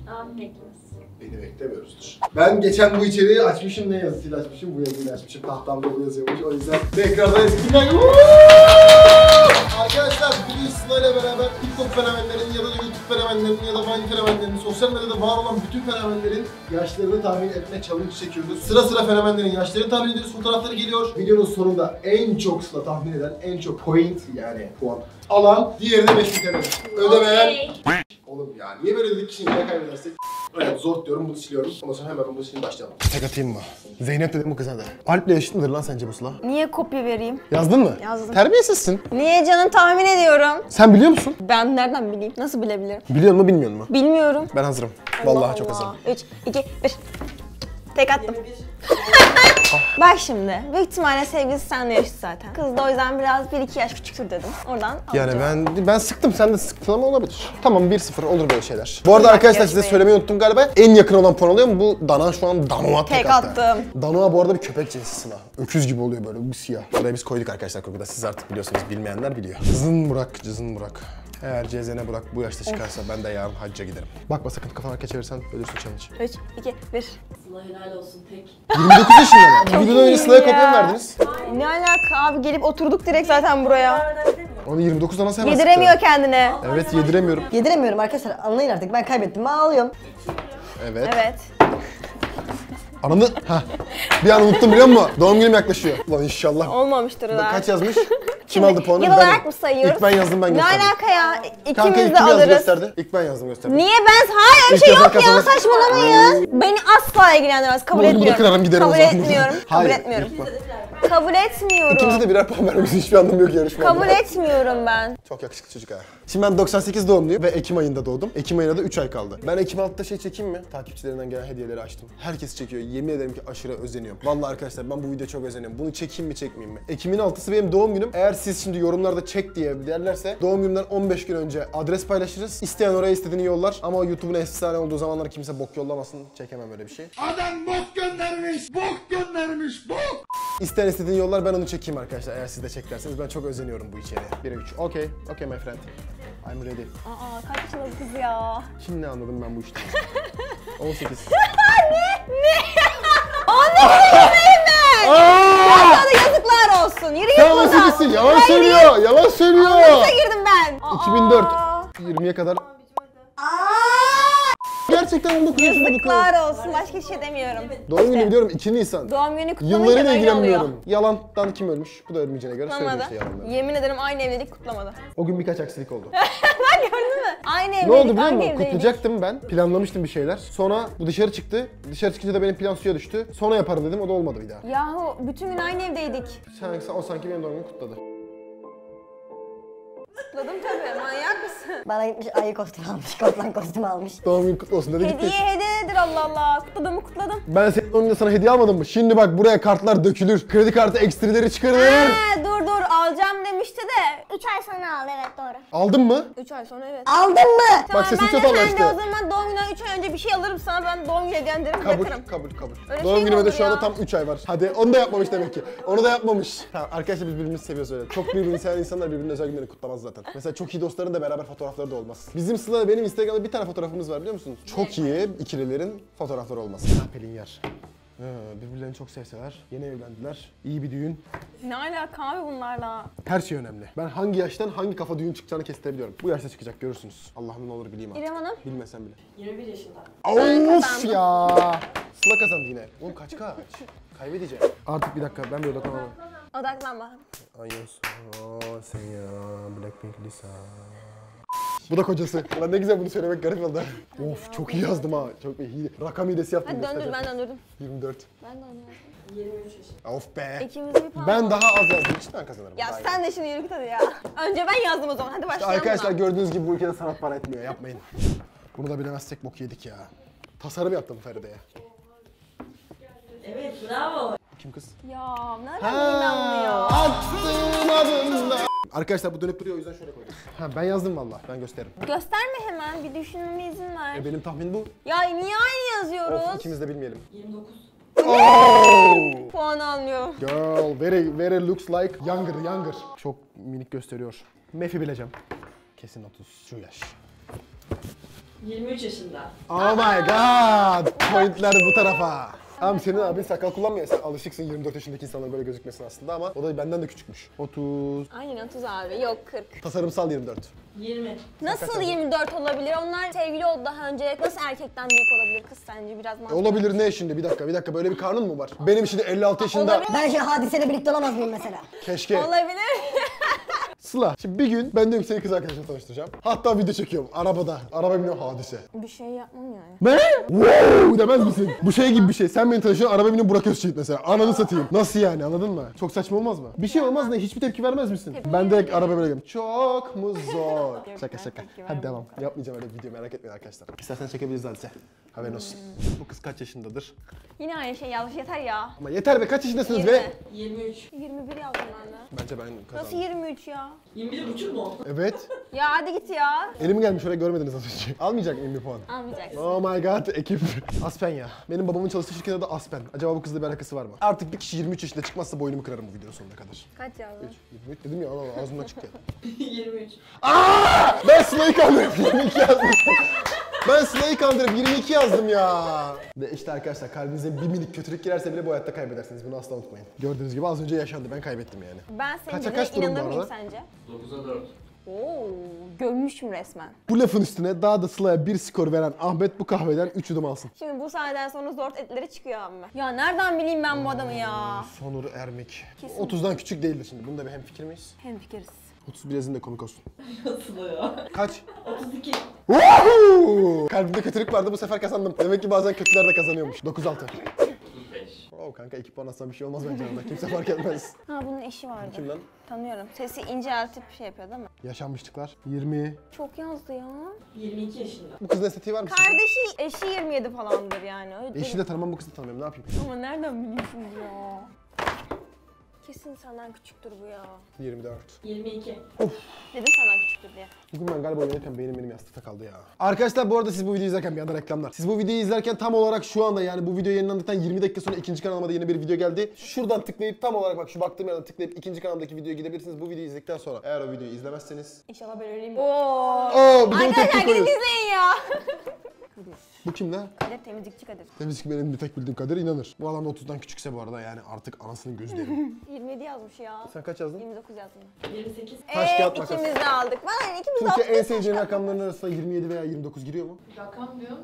Amin bekliyoruz. Beni beklemiyoruzdur. Ben geçen bu içeriği açmışım, ne yazısıyla açmışım? Bu yazıyla açmışım. Tahtamda bu yazıyormuş. O yüzden tekrardan eskiden... Arkadaşlar bugün Sıla ile beraber TikTok fenomenlerin ya da YouTube fenomenlerin ya da Vine fenomenlerin, sosyal medyada var olan bütün fenomenlerin yaşlarını tahmin etme challenge çekiyoruz. Sıra sıra fenomenlerin yaşlarını tahmin ediyoruz. Fotoğrafları geliyor. Videonun sonunda en çok Sıla tahmin eden, en çok point yani puan alan diğerine 5 TL. Ödemeyen... Okay. Oğlum ya niye böyle dedik ki şimdi ya kaybedersek? Evet zor diyorum, bunu siliyorum. Ondan sonra hemen bunu silip başlayalım. Tek atayım mı? Zeynep dedim bu kıza da. Alp'le eşit midir lan sence bu Sıla? Niye kopya vereyim? Yazdın mı? Yazdım. Terbiyesizsin. Niye canım, tahmin ediyorum. Sen biliyor musun? Ben nereden bileyim? Nasıl bilebilirim? Biliyor mu bilmiyor mu? Bilmiyorum. Ben hazırım. Allah Vallahi çok Allah. hazırım. 3, 2, 1. Tek attım. Bak şimdi, büyük ihtimalle sevgilisi seninle yaşıt zaten. Kız da o yüzden biraz 1-2 yaş küçüktür dedim. Oradan Yani alacağım. ben sıktım, sen de sıktın ama olabilir. Tamam 1-0 olur böyle şeyler. Bu arada arkadaşlar size söylemeyi unuttum galiba. En yakın olan puan oluyor mu? Bu Dana şu an Danoa tek attı. attım. Danoa bu arada bir köpek cinsi Sıla. Öküz gibi oluyor böyle, bu siyah. Buraya biz koyduk arkadaşlar kurguda. Siz artık biliyorsunuz, bilmeyenler biliyor. Zın Burak, cızın Burak. Eğer CZN Burak bu yaşta çıkarsa ben de yarın hacca giderim. Bakma sakın, kafana arkaya çevirsen ölürsün challenge. 3, 2, 1. Sıla helal olsun tek. 29 yaşında mı? Bu videodan önce Sıla'ya kopya mı verdiniz? Ne alaka abi, gelip oturduk direkt zaten buraya. Onu 29'da nasıl hemen Yediremiyor sıktı? kendine. Evet yediremiyorum. Yediremiyorum arkadaşlar, anlayın artık, ben kaybettim, ben ağlıyorum. Evet. Evet. Ananı... Hah. Bir an unuttum biliyor musun? Doğum günüm yaklaşıyor. Ulan inşallah. Olmamıştır o da. Kaç yazmış? Kim aldı puanı? Yıl olarak mı sayıyoruz? İlk ben yazdım, ben Ne gösterdim. alaka ya? Kanka İkimiz ilk de kim yazdı alırız. gösterdi? İlk ben yazdım gösterdim. Niye ben? Hayır öyle İlk şey yazan yok ya, kazanır. saçmalamayın. Beni asla ilgilendirmez, kabul Bunu burada etmiyorum. kırarım giderim o Kabul zaman. etmiyorum, kabul Hayır, etmiyorum. ilk ben. Kabul etmiyorum. İkimize de birer puan vermemizin hiçbir anlamı yok yarışmada. Kabul etmiyorum ben. Çok yakışıklı çocuk ha. Şimdi ben 98 doğumluyum ve Ekim ayında doğdum. Ekim ayına da 3 ay kaldı. Ben Ekim 6'da şey çekeyim mi? Takipçilerinden gelen hediyeleri açtım. Herkes çekiyor. Yemin ederim ki aşırı özeniyorum. Vallahi arkadaşlar ben bu videoya çok özeniyorum. Bunu çekeyim mi çekmeyeyim mi? Ekim'in 6'sı benim doğum günüm. Eğer siz şimdi yorumlarda çek diye derlerse doğum günümden 15 gün önce adres paylaşırız. İsteyen oraya istediğini yollar. Ama YouTube'un efsane olduğu zamanlar kimse bok yollamasın. Çekemem öyle bir şey. Adam bok göndermiş, bok göndermiş, bok! İsteyen istediğini yollar, ben onu çekeyim arkadaşlar. Eğer siz de çek derseniz ben çok özeniyorum bu içeriğe. 1'e 3. Okay, okay my friend. I'm ready. Aa kaç yaşında bu kız ya? Şimdi ne anladım ben bu işten? 18. Ne? Sana da yazıklar olsun. Yürü git Sen buradan. 18'sin, yalan söylüyor, yalan söylüyor. Nasıl girdim ben? 2004. 20'ye kadar. Gerçekten 19 yaşında bu kız. Yazıklar olsun. Başka bir şey demiyorum. Doğum günü biliyorum 2 Nisan. Doğum günü kutlamayınca Yıllarıyla böyle oluyor. ilgilenmiyorum. Yalandan kim ölmüş? Bu da ölmeyeceğine göre söylüyor Kutlamadı. işte yalanları. Yemin ederim aynı evlilik kutlamadı. O gün birkaç aksilik oldu. Bak gördün mü? Aynı evlilik, Ne oldu biliyor aynı musun? evdeydik. Kutlayacaktım ben. Planlamıştım bir şeyler. Sonra bu dışarı çıktı. Dışarı çıkınca da benim plan suya düştü. Sonra yaparım dedim. O da olmadı bir daha. Yahu bütün gün aynı evdeydik. O sanki benim doğum günümü kutladı. Kutladım tabii. Manyak mısın? Bana gitmiş ayı kostümü almış, korsan kostümü almış. Doğum günü kutlu olsun dedi Hediye gittik. hediye nedir Allah Allah. Kutladım kutladım. Ben senin doğum gününde sana hediye almadım mı? Şimdi bak buraya kartlar dökülür. Kredi kartı ekstrileri çıkarılır. Dur alacağım demişti de. 3 ay sonra aldı, evet doğru. Aldın mı? 3 ay sonra evet. Aldın mı? Tamam sesin ben çok de sen de anlaştı. o zaman doğum günden 3 ay önce bir şey alırım sana, ben doğum günü hediyem derim, Kabul, bırakırım. kabul. Öyle Doğum şey mi günüme de olur şu anda ya? tam 3 ay var. Hadi onu da yapmamış demek ki. Onu da yapmamış. Tamam arkadaşlar biz birbirimizi seviyoruz öyle. Çok birbirini seven insanlar birbirinin özel günlerini kutlamaz zaten. Mesela çok iyi dostların da beraber fotoğrafları da olmaz. Bizim Sıla'yla benim Instagram'da bir tane fotoğrafımız var biliyor musunuz? Çok iyi ikililerin fotoğrafları olmaz. Pelin yer. Birbirlerini çok sevseler, yeni evlendiler, iyi bir düğün. Ne alaka abi bunlarla? Her şey önemli. Ben hangi yaştan hangi kafa düğün çıkacağını kestirebiliyorum. Bu yaşta çıkacak görürsünüz. Allah'ım ne olur bileyim artık. İrem Hanım. Bilmesem bile. 21 yaşında. Of ya! Sıla kazandı yine. Oğlum kaç? Kaybedeceğim. Artık bir dakika ben bir odaklanamam. Odaklan bak. Ayos. Sen ya. Blackpink Lisa. Bu da kocası. Ulan ne güzel bunu söylemek garip oldu. Of çok iyi yazdım ha. Çok iyi. Rakam hilesi yaptım. Hadi döndür, ben döndürdüm. 24. Ben de onu yazdım. 23 yaşında. Of be. İkimiz bir puan. Ben daha az yazdım. İçinden kazanırım. Ya Daha iyi. sen de şimdi yürü git hadi ya. Önce ben yazdım o zaman, hadi başlayalım Arkadaşlar buna. gördüğünüz gibi bu ülkede sanat para etmiyor. Yapmayın. Bunu da bilemezsek bok yedik ya. Tasarım yaptım Feride'ye. Evet bravo. Kim kız? Ya nereden bileyim ben bunu ya? Attığın adımda. Arkadaşlar bu dönüp duruyor o yüzden şöyle koydum. Ha ben yazdım valla. Ben gösteririm. Gösterme hemen, bir düşünmeme izin ver. Benim tahmin bu. Ya niye aynı yazıyoruz? Of ikimiz de bilmeyelim. 29. Oh! Puan almıyorum. Girl, very looks like younger. Çok minik gösteriyor. Mefi bileceğim. Kesin 30 şu yaş. 23 yaşında. Oh my god! Pointler bu tarafa. Tamam senin abin sakal kullanmıyor. Sen alışıksın 24 yaşındaki insanların böyle gözükmesine aslında ama o da benden de küçükmüş. 30. Aynen 30 abi. Yok 40. Tasarımsal 24. 20. Nasıl 24 olabilir? Onlar sevgili oldu daha önce. Nasıl erkekten büyük olabilir kız sence? Biraz mantıklı. Olabilir ne şimdi? Bir dakika. Böyle bir karnın mı var? Benim şimdi 56 yaşında. Olabilir. Ben şimdi Hadise'yle birlikte olamaz mıyım mesela? Keşke. Olabilir. Sıla. Şimdi bir gün ben diyorum seni kız arkadaşımla tanıştıracağım. Hatta video çekiyorum arabada. Araba biniyor Hadise. Bir şey yapmam yani. Ne? Wow demez misin? Bu şey gibi bir şey. Sen beni tanışıyorsun, araba biniyor Burak Özçivit mesela. Ananı satayım. Nasıl yani anladın mı? Çok saçma olmaz mı? Bir şey olmaz ne? Hiçbir tepki vermez misin? Tepki Ben direkt vermem. araba böyle gidiyorum. Çok mu zor? Şaka ben şaka. tepki Hadi vermem. devam. Yapmayacağım öyle bir video merak etmeyin arkadaşlar. İstersen çekebiliriz Hadise. Haberin olsun. Bu kız kaç yaşındadır? Yine aynı şey yazmış. Yeter ya. Ama yeter be kaç yaşındasınız 20. be? 23. 21 yazdım ben de. Bence ben Nasıl kazandım. 23 ya? 21,5 mu? Evet. Ya hadi git ya. Elim gelmiş oraya görmediniz az önce. Almayacak mıyım bir puan? Almayacaksın. Oh my god ekip. Aspen ya. Benim babamın çalıştığı şirkette de Aspen. Acaba bu kızla bir alakası var mı? Artık bir kişi 23 yaşında çıkmazsa boynumu kırarım bu videonun sonuna kadar. Kaç yazdın? 23 dedim ya Allah ağzımdan çıktı. 23. Ben Sıla'yı kandırıp 22 yazdım. Ben Sıla'yı kandırıp 22 yazdım ya. Ve işte arkadaşlar kalbinize bir minik kötülük girerse bile bu hayatta kaybedersiniz. Bunu asla unutmayın. Gördüğünüz gibi az önce yaşandı. Ben kaybettim yani. Ben senin Kaça dediğine kaç durum bu inanır mıyım arada? sence? 9'a 4. Oo, gömmüşüm resmen. Bu lafın üstüne daha da Sıla'ya bir skor veren Ahmet bu kahveden 3 yudum alsın. Şimdi bu sahneden sonra zor etleri çıkıyor abi. Ya nereden bileyim ben bu adamı ya? Sonur Ermik. Kesin. 30'dan küçük değildir şimdi. Bunda bir hemfikir miyiz? Hemfikiriz. 31 yazın da komik olsun. Nasıl ya? Kaç? 32. Woohoo! Kalbimde kötülük vardı bu sefer kazandım. Demek ki bazen kötüler de kazanıyormuş. 9-6. 35. Oo kanka 2 puan atsan bir şey olmaz bence arada. Kimse fark etmez. Ha bunun eşi vardı. Kim lan? Tanıyorum. Sesi inceltip şey yapıyor değil mi? Yaşanmışlıklar. 20. Çok yazdı ya. 22 yaşında. Bu kızın estetiği var mı? sizce? Kardeşi, eşi 27 falandır yani. Öyle Eşi de tanımam bu kızı da tanımıyorum ne yapayım? Ama nereden biliyorsun ya? Kesin senden küçüktür bu ya. 24. 22. Dedim senden küçüktür diye. Bugün ben galiba oynarken benim yastıkta kaldı ya. Arkadaşlar bu arada siz bu videoyu izlerken bir anda reklamlar. Siz bu videoyu izlerken tam olarak şu anda yani bu video yayınlandıktan 20 dakika sonra ikinci kanalıma da yeni bir video geldi. Şuradan tıklayıp tam olarak bak şu baktığım yerden tıklayıp ikinci kanalımdaki videoya gidebilirsiniz. Bu videoyu izledikten sonra eğer o videoyu izlemezseniz. İnşallah ben öleyim. Oo. Oo bir de o Arkadaşlar tepki gidin koyuyoruz. izleyin ya. Bu kim lan? Kadir temizlikçi Kadir. Temizlik benim bir tek bildiğim kadarı inanır. Bu adam da 30'dan küçükse bu arada yani artık anasının gözü derim. 27 yazmış ya. Sen kaç yazdın? 29 yazdım. 28. Taş, kağıt, makas. İkimiz de aldık. Bana ikimiz de Türkiye aldık. en sevdiğin rakamların arasında 27 veya 29 giriyor mu? Rakam diyorum.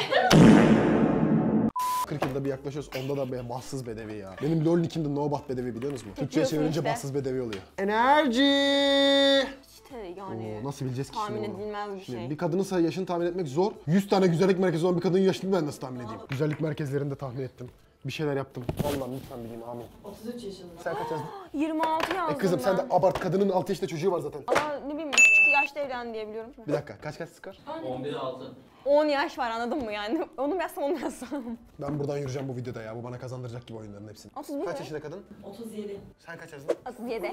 40 yılda bir yaklaşıyoruz. Onda da be bahtsız bedevi ya. Benim LoL nickimde Nobat bedevi biliyor musunuz? Türkçe'ye Tutuyorsun çevirince işte. bahtsız bedevi oluyor. Enerji. İşte yani. Oo, nasıl bileceğiz ki tahmin şimdi onu? edilmez bir Şimdi şey. bir kadının yaşını tahmin etmek zor. 100 tane güzellik merkezi olan bir kadının yaşını ben nasıl tahmin edeyim? Güzellik merkezlerinde tahmin ettim. Bir şeyler yaptım. Allah'ım lütfen bileyim amin. 33 yaşında. Sen kaç yazdın? 26 yazdım Kızım ben. sen de abart. Kadının 6 yaşında çocuğu var zaten. Ama ne bileyim küçük yaşta evlendi diye biliyorum. Bir dakika kaç skor? 11 6. 10 yaş var anladın mı yani? Onu mu yazsam onu mu yazsam? Ben buradan yürüyeceğim bu videoda ya. Bu bana kazandıracak gibi oyunların hepsini. 31 Kaç mi? yaşında kadın? 37. Sen kaç yazdın? 37.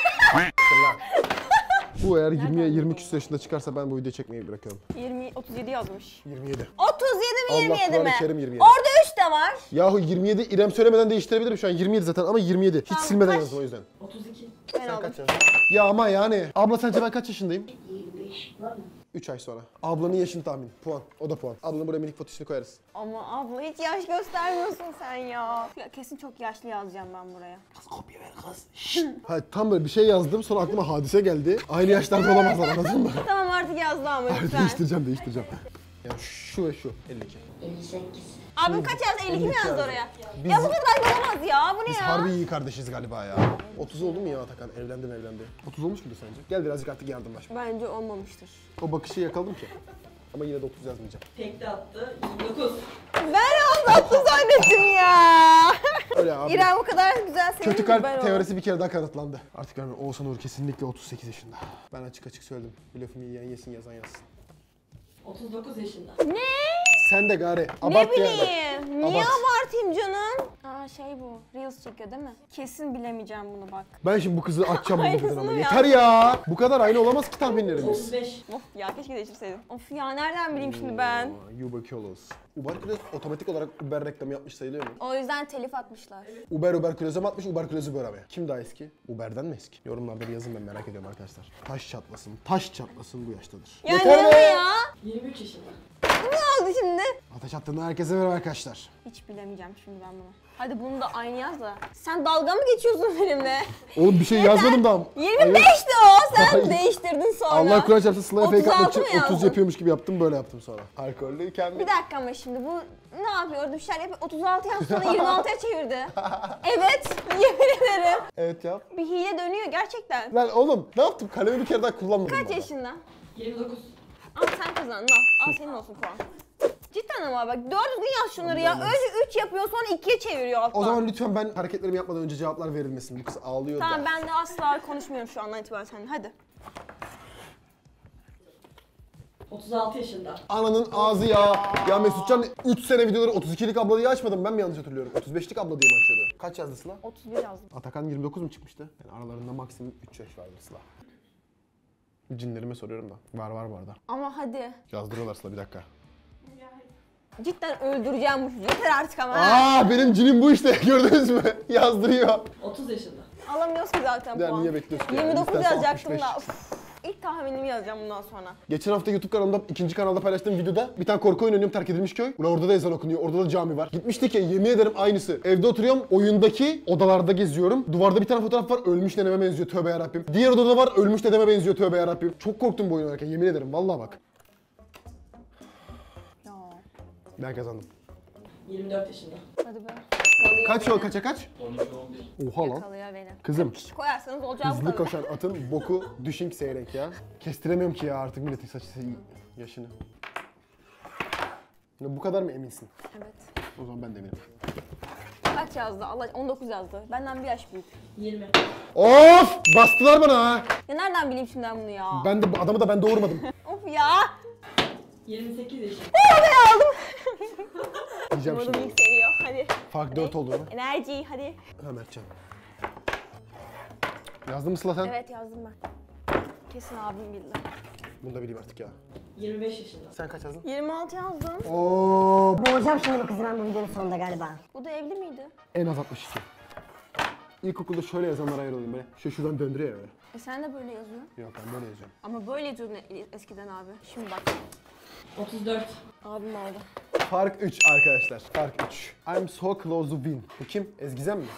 Bu eğer 20'ye 20 küsur yaşında çıkarsa ben bu videoyu çekmeyi bırakıyorum. 37 yazmış. 27. 37 mi Allah 27 Kur'an-ı mi? Kerim 27. Orada 3 de var. Yahu 27 İrem söylemeden değiştirebilirim şu an 27 zaten ama 27. Hiç Tamam, silmeden kaç? yazdım o yüzden. 32. Ben Sen aldım. kaç yazdın? Ya ama yani. Abla sence ben kaç yaşındayım? 3 ay sonra. Ablanın yaşını tahmin. Puan. O da puan. Ablanın buraya minik fotosunu koyarız. Ama abla hiç yaş göstermiyorsun sen ya. Ya kesin çok yaşlı yazacağım ben buraya. Kopya ver kız. Ha, tam böyle bir şey yazdım sonra aklıma Hadise geldi. Aynı yaşlarda olamazlar anladın mı? Tamam artık yazdı ama lütfen. Değiştireceğim. Ya şu ve şu 52. 58. Abim kaç yazdı? 52 mi 52 yazdı yazdı. oraya? Biz- Ya bu kadar olamaz ya. Bu ne Biz ya? harbi iyi kardeşiz galiba ya. 30 oldu mu ya Atakan? Evlendi. 30 olmuş mudur sence? Gel birazcık artık yardımlaş. Bence olmamıştır. O bakışı yakaladım ki. Ama yine de 30 yazmayacağım. Tekte attı. 29. Ben anlattım zannettim ya. Öyle abi. İrem o kadar güzel sevindi. Kötü kalp ben teorisi bir kere daha kanıtlandı. Artık yani Oğuzhan Uğur kesinlikle 38 yaşında. Ben açık söyledim. Bu lafımı yiyen yesin yazan yazsın. 39 yaşında. Ne? Sen de gari. Ne Abart yani. bileyim? Niye Abart. abartayım canım? Aa şey bu. Reels çekiyor değil mi? Kesin bilemeyeceğim bunu bak. Ben şimdi bu kızı açacağım bu videodan ama. Aynısını Yeter ya. Bu kadar aynı olamaz ki tahminlerimiz. 35. Of ya keşke değiştirseydim. Of ya nereden bileyim şimdi ben? Uberculoz. Uberculoz otomatik olarak Uber reklamı yapmış sayılıyor mu? O yüzden telif atmışlar. Uberculoz'a mı atmış, Uberculoz'u böyle mi? Kim daha eski? Uber'den mi eski? Yorumlarda bir yazın ben merak ediyorum arkadaşlar. Taş çatlasın bu yaştadır. Ya ne bu ya? 23 yaşında. Ne oldu şimdi? Ateş attığında herkese merhaba arkadaşlar. Hiç bilemeyeceğim şimdi ben bunu. Hadi bunu da aynı yaz da. Sen dalga mı geçiyorsun benimle? Oğlum bir şey yazmadım daha. 25'ti o. Sen Hayır. değiştirdin sonra. Allah Kur'an çarpsın Sıla'ya fake 36 atmak mı için 30 yazdın? yapıyormuş gibi yaptım, böyle yaptım sonra. Alkollüyken Bir dakika ama şimdi bu ne yapıyordu? Bir şeyler yapıyor. 36 yaz sonra 26'ya çevirdi. Evet. Yemin ederim. Evet yap. Bir hile dönüyor gerçekten. Lan oğlum ne yaptım? Kalemi bir kere daha kullanmadım. Kaç valla. yaşında? 29. Al sen kazandın al. Al senin olsun puan. Cidden ama bak doğru düzgün yaz şunları ya. Önce 3 yapıyor sonra 2'ye çeviriyor alttan. O zaman lütfen ben hareketlerimi yapmadan önce cevaplar verilmesin. Bu kız ağlıyor Tamam da. ben de asla konuşmuyorum şu andan itibaren seninle. Hadi. 36 yaşında. Ananın ağzı ya. Ya Mesutcan 3 sene videoları 32'lik abla diye açmadım, ben mi yanlış hatırlıyorum? 35'lik abla diye mi açıyordu? Kaç yazdı Sıla? 31 yazdım. Atakan 29 mu çıkmıştı? Yani aralarında maksimum 3 yaş vardır Sıla. Cinlerime soruyorum da. Var bu arada. Ama hadi. Yazdırıyorlar Sıla, bir dakika. Cidden öldüreceğim bu çocuğu. Yeter artık ama. Benim cinim bu işte, gördünüz mü? Yazdırıyor. 30 yaşında. Alamıyoruz ki zaten Ya puan. niye bekliyorsun ki? 29 İstersen yazacaktım 65 da. çıksın. Uf. İlk tahminimi yazacağım bundan sonra. Geçen hafta YouTube kanalımda, ikinci kanalda paylaştığım videoda bir tane korku oyunu oynuyorum, terk edilmiş köy. Ulan orada da ezan okunuyor, orada da cami var. Gitmiştik ya, yemin ederim aynısı. Evde oturuyorum, oyundaki odalarda geziyorum. Duvarda bir tane fotoğraf var, ölmüş neneme benziyor, tövbe yarabbim. Diğer odada var, ölmüş dedeme benziyor, tövbe yarabbim. Çok korktum bu oyun oynarken, yemin ederim, vallahi bak. Ya. Ben kazandım. 24 yaşında. Hadi be. Yakalıyor Kaç beni. o, kaça kaç? 12-11. Oha lan. Yakalıyor beni. Kızım. Kişi koyarsanız olacağı bu Hızlı kadar. koşan atın boku düşink seyrek ya. Kestiremiyorum ki ya artık milletin saçı yaşını. Ya bu kadar mı eminsin? Evet. O zaman ben de eminim. Kaç yazdı? Allah 19 yazdı. Benden bir yaş büyük. 20. Of! Bastılar bana ha! Ya nereden bileyim şimdi ben bunu ya? Ben de adamı da ben doğurmadım. Of ya. 28 yaşında. Ben aldım. Diyeceğim Bunu şimdi. yükseliyor. Hadi. Fark 4 oldu. Enerji hadi. Ha Mertcan. Yazdın mı Sıla sen? Evet yazdım ben. Kesin abim bildi. Bunu da bileyim artık ya. 25 yaşında. Sen kaç yazdın? 26 yazdım. Oo, Boğacağım şimdi bu kızı ben bu videonun sonunda galiba. Bu da evli miydi? en az 62. İlkokulda şöyle yazanlara ayrılayım böyle. Şuradan döndürüyor ya böyle. Sen de böyle yazıyorsun. Yok ben böyle yazıyorum. Ama böyle yazıyordun eskiden abi. Şimdi bak. 34. Abim aldı. Fark 3 arkadaşlar. Fark 3. I'm so close to win. Bu kim? Ezgizem mi?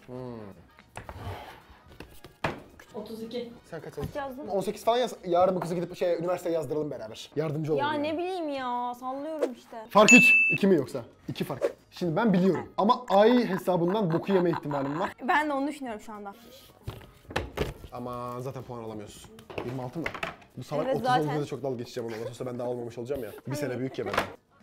32. Sen kaç yazdın? Kaç yazdın? 18 falan yaz. Yarın bu kızı gidip üniversiteye yazdıralım beraber. Yardımcı olalım. Ya yani. ne bileyim ya. Sallıyorum işte. Fark 3. 2 mi yoksa? 2 fark. Şimdi ben biliyorum. Ama ay hesabından boku yeme ihtimalim var. Ben de onu düşünüyorum şu anda. Ama zaten puan alamıyoruz. 26 mı? Bu salak Evet, 30 zaten. olunca da çok dalga geçeceğim ona. Nasıl olsa ben de almamış olacağım ya. Bir sene büyük ya benden.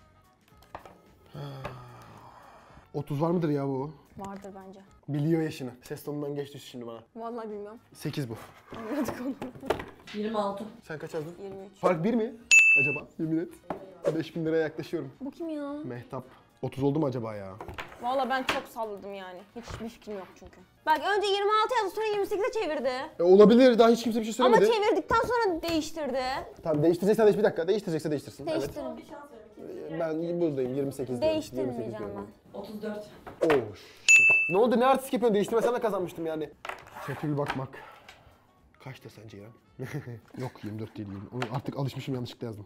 30 var mıdır ya bu? Vardır bence. Biliyor yaşını. Ses tonundan geçti şimdi bana. Vallahi bilmiyorum. 8 bu. Anladık onu. 26. Sen kaç yazdın? 23. Fark 1 mi? Acaba? Yemin et. 5000 liraya yaklaşıyorum. Bu kim ya? Mehtap. 30 oldu mu acaba ya? Vallahi ben çok salladım yani. Hiçbir fikrim yok çünkü. Bak önce 26 yazdı sonra 28'e çevirdi. Olabilir. Daha hiç kimse bir şey Ama söylemedi. çevirdikten sonra değiştirdi. Tamam değiştireceksen bir dakika. Değiştirecekse değiştirsin. Değiştirin. Bir şans verin. Evet. Ben buradayım. 28 diyorum. Değiştirmeyeceğim 28 diyorum. ben. 34. Oh shit. Ne oldu? Ne artistik yapıyorsun? Değiştirmesen de kazanmıştım yani. Kötü bir bakmak. Kaçtı sence ya? Yok 24 değil. Onu artık alışmışım, yanlışlıkla yazdım.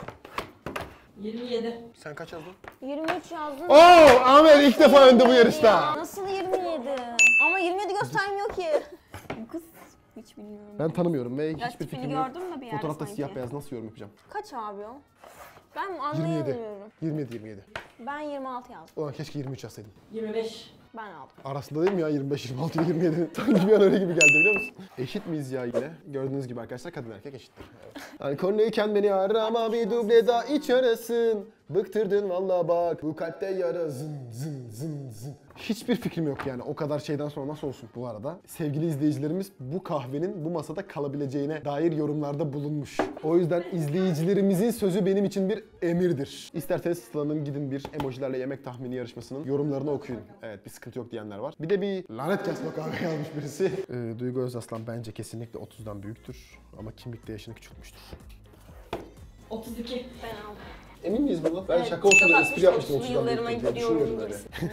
27. Sen kaç yazdın? 23 yazdın. Oo, Ahmet ilk defa önde bu yarışta. Ya, nasıl 27? Ama 27 göstermiyor ki. Bu kız hiç bilmiyorum. Ben tanımıyorum ve Ya hiçbir tipini fikrim yok. gördün mü bir yerde Fotoğrafta sanki? siyah beyaz, nasıl yorum yapacağım? Kaç abi o? Ben 27. anlayamıyorum. 27. Ben 26 yazdım. Ulan keşke 23 yazsaydım. 25. Ben aldım. Arasında değil mi ya 25, 26 ile 27? Sanki bir an öyle gibi geldi biliyor musun? Eşit miyiz ya yine? Gördüğünüz gibi arkadaşlar kadın erkek eşittir. Evet. Alkollüyken beni arama, bir duble daha iç arasın. Bıktırdın valla bak, bu kalpte yara zın zın zın zın. Hiçbir fikrim yok yani o kadar şeyden sonra nasıl olsun bu arada. Sevgili izleyicilerimiz bu kahvenin bu masada kalabileceğine dair yorumlarda bulunmuş. O yüzden izleyicilerimizin sözü benim için bir emirdir. İsterseniz Sıla'nın gidin bir emojilerle yemek tahmini yarışmasının yorumlarını okuyun. Evet bir sıkıntı yok diyenler var. Bir de bir lanet gelsin o kahve yazmış birisi. Duygu Özaslan bence kesinlikle 30'dan büyüktür ama kimlikte yaşını küçültmüştür. 32. Ben aldım. Emin miyiz bundan? Ben Evet, şaka olsun diye çok espri yapmıştım 60'lı 30'dan yıllarıma büyüktür diye gidiyorum düşünüyorum öyle.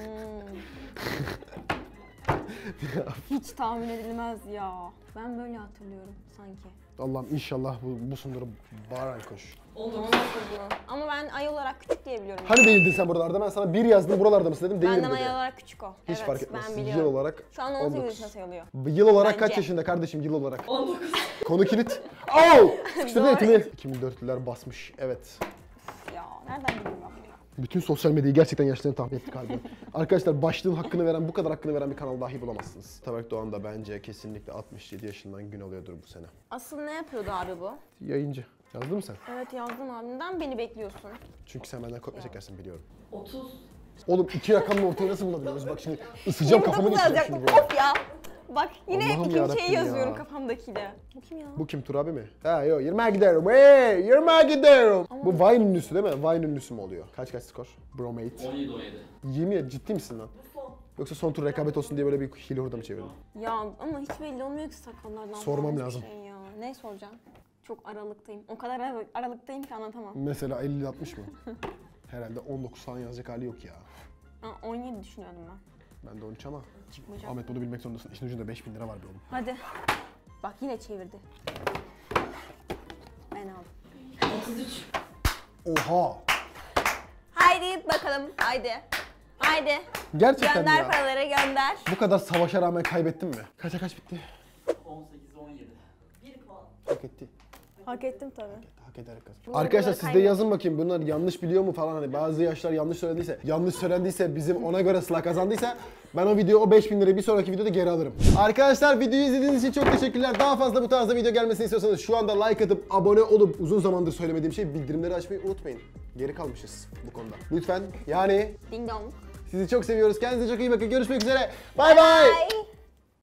Hiç tahmin edilmez ya. Ben böyle hatırlıyorum sanki. Allah'ım inşallah bu sunduru bağıran koş. 19. Ama ben ay olarak küçük diye biliyorum. Hani değildin sen buralarda? Ben sana 1 yazdım buralarda mısın dedim. Değilim Benden dedi. ay olarak küçük o. Hiç evet, fark etmez. ben Yıl biliyorum. olarak Şu an 18 19. yaşında sayılıyor. Yıl olarak Bence. kaç yaşında kardeşim yıl olarak? 19. Konu kilit. Oh! Sıkıştırdın Doğru. etimi. 2004'lüler basmış. Evet. Ya nereden bileyim ben bunu ya? Bütün sosyal medyayı gerçekten yaşlarını tahmin ettik galiba. Arkadaşlar başlığın hakkını veren, bu kadar hakkını veren bir kanal dahi bulamazsınız. Taberk Doğan da bence kesinlikle 67 yaşından gün alıyordur bu sene. Asıl ne yapıyordu abi bu? Yayıncı. Yazdın mı sen? Evet yazdım abi. Neden beni bekliyorsun? Çünkü sen benden kopya çekersin biliyorum. 30. Oğlum 2 rakamla ortaya nasıl bulabiliyoruz? Bak şimdi ısıcağım kafamı 29 geçireceğim şimdi yazacaktım. bu. Of ya. Bak yine Allah'ım ikinci yarabbim şeyi yazıyorum ya. kafamdakiyle. Bu kim ya? Bu kim, Tur abi mi? Ha yok, 20'ye giderim. Hey, 20'ye giderim. Bu Vine ünlüsü değil mi? Vine ünlüsü mü oluyor? Kaç skor? Bromate. 17-17. 20, ciddi misin lan? Son. Yoksa son tur rekabet olsun diye böyle bir hile hurda mı çevirdin? Ya ama hiç belli olmuyor ki sakallardan. Sormam falan hiçbir lazım. Şey ya. Ne soracağım? Çok aralıktayım. O kadar aralıktayım ki anlatamam. Mesela 50-60 mı? Herhalde 19 falan yazacak hali yok ya. Ha, 17 düşünüyordum ben. Ben de 13 ama. Çıkmayacak. Ahmet bunu bilmek zorundasın. İşin ucunda 5000 lira var bir oğlum. Hadi. Bak yine çevirdi. Ben aldım. 33. Oha! Haydi bakalım. Haydi. Haydi. Gerçekten Gönder ya. paraları gönder. Bu kadar savaşa rağmen kaybettin mi? Kaça kaç bitti? 18-17. 1 puan. Hak etti. Hak ettim tabii. Hak ederek kazandı. Bunları Arkadaşlar siz de kaybettim. yazın bakayım bunlar yanlış biliyor mu falan, hani bazı yaşlar yanlış söylendiyse bizim ona göre Sıla kazandıysa ben o video, o 5000 lirayı bir sonraki videoda geri alırım. Arkadaşlar videoyu izlediğiniz için çok teşekkürler. Daha fazla bu tarzda video gelmesini istiyorsanız şu anda like atıp abone olup uzun zamandır söylemediğim şey bildirimleri açmayı unutmayın. Geri kalmışız bu konuda. Lütfen yani Ding dong. sizi çok seviyoruz. Kendinize çok iyi bakın. Görüşmek üzere. Bay bay. Bye.